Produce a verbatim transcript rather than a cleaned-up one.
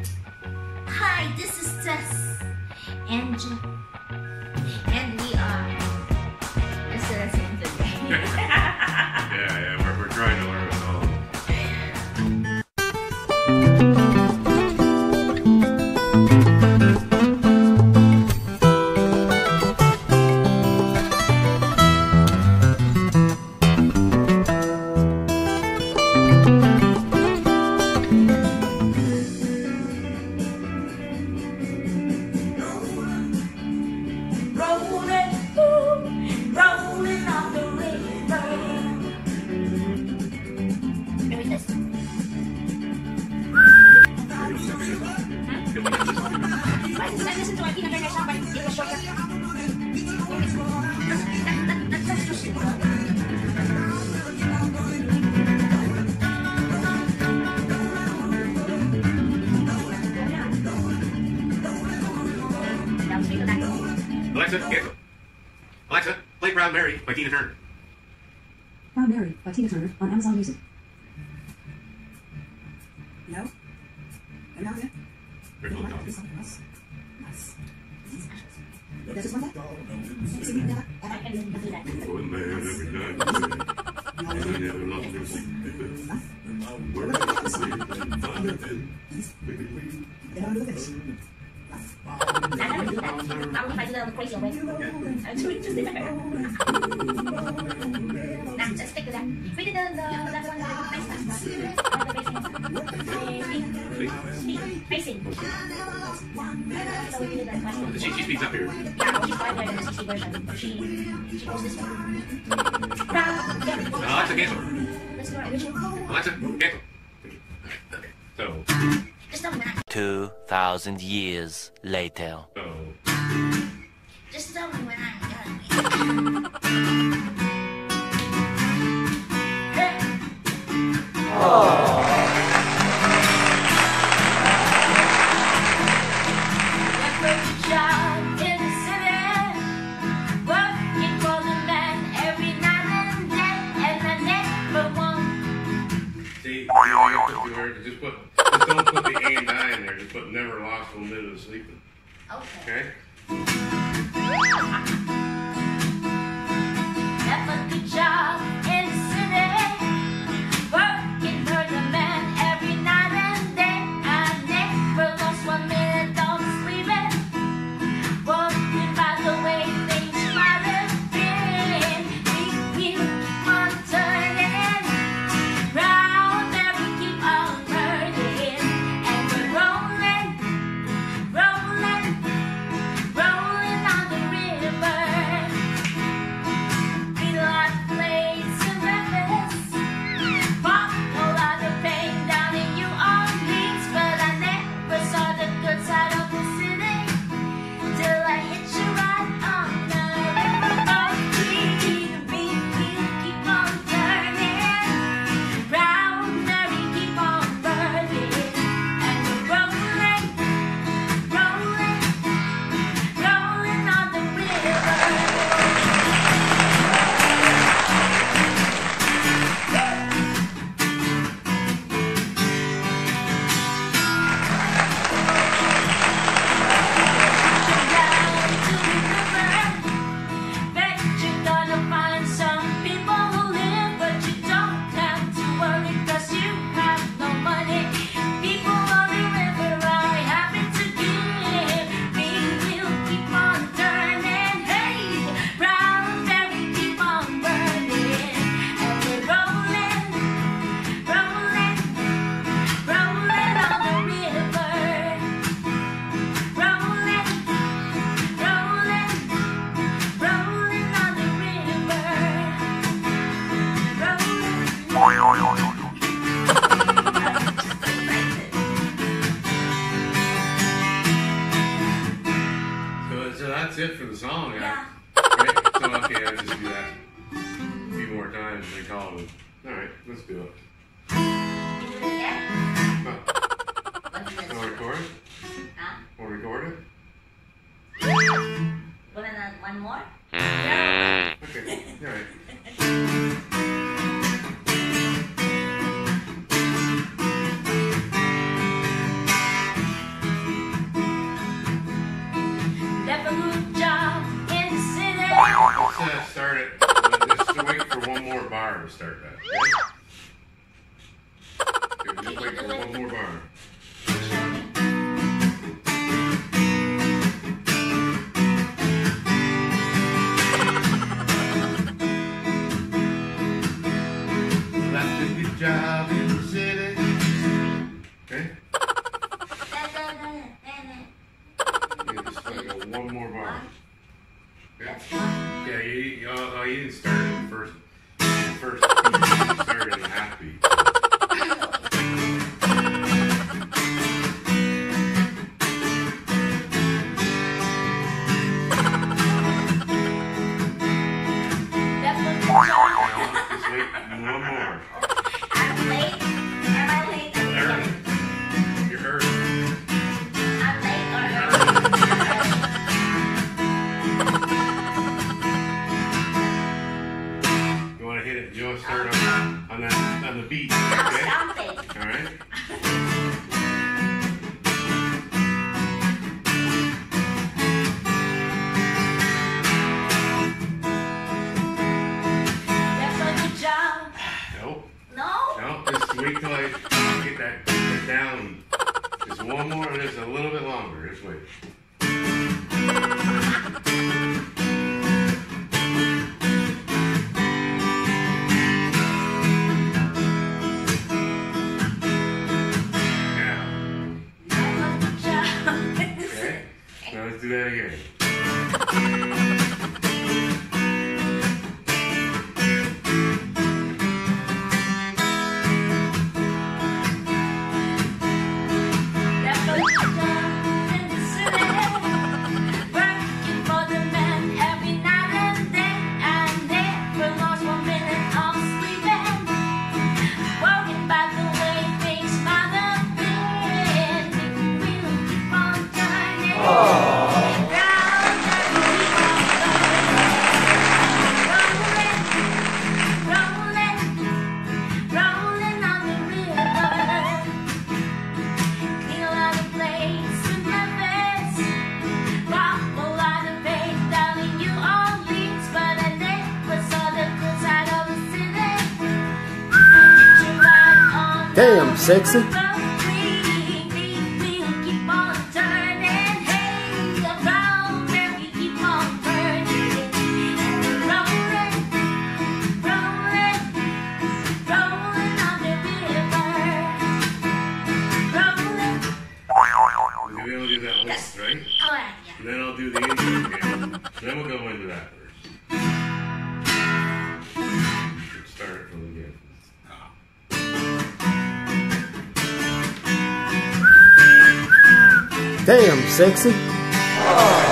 Hi, this is Tess, and and we are. This is today. yeah, yeah, we're, we're trying to learn a song. Alexa, cancel. Alexa, play Proud Mary by Tina Turner. Proud Mary by Tina Turner on Amazon Music. No? And now, yeah? There's no dog. Nice. There's just one back? See, we never, ever, I can do that. Oh, man, every night. I never lost your sleep. Where I sleep and find a bed. Then I'll do the finish. I never do that. I would find it crazy away. I do it just there. Nah, just stick to that. We did the, the that one with the face mask. Facing. So we did that one. She, she speaks up here. Yeah, well, she's probably playing the sixty version. She, she goes this way. Uh, Alexa, cancel. Let's do our original. Alexa, cancel. Okay, so. Just tell me when I. Two thousand years later. So. Just tell me when I'm done. Oh. See, you heard, just put, just don't put the A and I in there. Just put never lost one minute of sleeping. Okay. Okay? Never good job in the city, working for the man every night and day. I never lost one minute of sleeping, working by the way things might have been. We keep on turning round and we keep on burning, and we're rolling, rolling, rolling on the river. We like plays and breakfast, fought a lot of pain down in New Orleans, but I never saw the good side of the city till I hit you right on the river. We keep on turning round and we keep on burning, and we're rolling, rolling, rolling on the river. Bet you're gonna find some people who live, but you don't have to worry, 'cause you have no money. People on the river are happy to give. We will keep on turning, hey, round and we keep on burning, and we're rolling, rolling, rolling on the river. Rolling, rolling, rolling on the river. Rolling. So, so that's it for the song. Yeah. Right? So, okay, I'll just do that a few more times and then call it. Alright, let's do it. You do it again? Oh, What is want to this? record it? Huh? Want to record it? Wanna one more? Okay, alright. let's uh, start it. Let's wait for one more bar to start that. Okay? Okay, just wait for one more bar. Left a good job in the city. Okay? Yeah, just like a one more bar. Okay? Yeah, you, you, oh, you didn't start at the first, first beat. You started at a half beat. Just wait one more. I'm late. Am I late? Early. You're early. I'm late or You want to hit it? You want to start on, on that on the beat, I'm okay? stomping. All right. That's a good job. Nope. No? No. Just wait till I get that, get down. Just one more. Just a little bit longer. Just wait. Now. That's a good job. Okay. Now let's do that again. That's a good job in the city. Working for the man every night and day. And never lost one minute of sleeping. Worrying about the way things might have been. We'll keep on turning. Round and keep on rolling, rolling, rolling on the river. Clean a lot of plates in Memphis. Rock a lot of pain down in New Orleans. But I never saw the good side of the city. Get you right on Damn, the sexy. road. We'll keep on turning. Hey, around and we keep on turning. Rolling, rolling, rolling on the river. Rolling. We're gonna do that once, right? Oh, yeah. And then I'll do the intro again. Then we'll go into that verse. Let's start it from the beginning. Damn, sexy.